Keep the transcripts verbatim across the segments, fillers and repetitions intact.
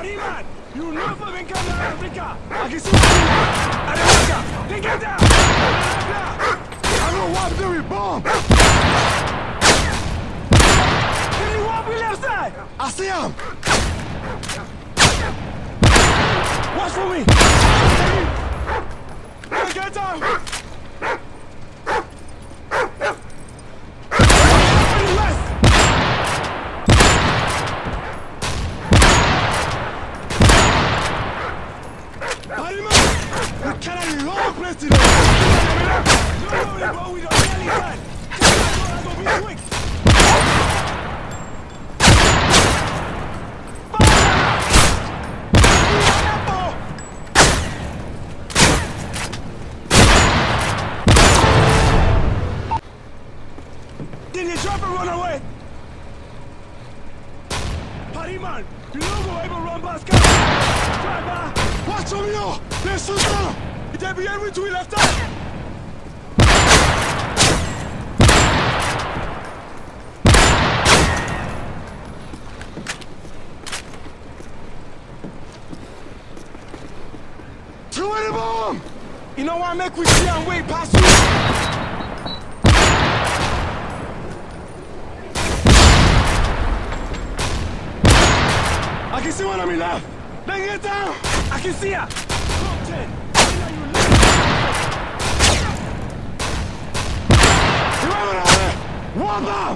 Pariman! You never been come to Africa! I can see you! Africa! Then get down! I'm gonna walk through your bomb! Can you walk me left side? I see him! Watch for me! Get down! Did you drop and run away? Pariman, you don't go able to run past cars. Driver, watch from you. There's Susan. It'll be able to left out. Throw in the bomb. You know why make we see and wait past you? I can see one on me left. Then get down. I can see her. Remember that. One bomb.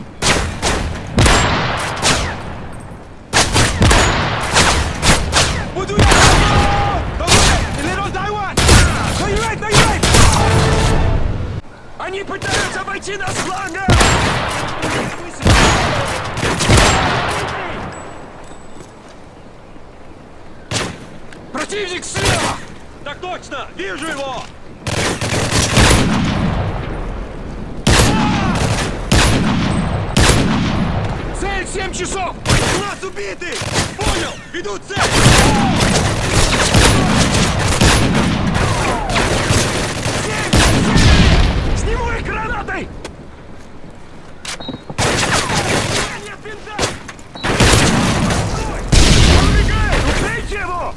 We'll do that. Okay, the little Taiwan. No, you're right. No, you're right. Они пытаются обойти нас с фланга. Противник слева! Так точно! Вижу его! Цель семь часов! У нас убиты! Понял! Веду цель! Семь! Сниму их гранатой! Нет винта! Он убегает! Убейте его!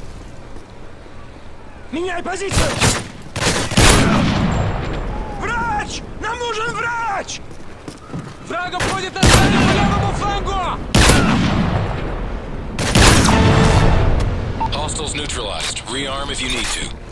Меняй позицию! Врач! Нам нужен врач! Враг обходит нас по левому флангу! Hostiles neutralized. Rearm if you need to.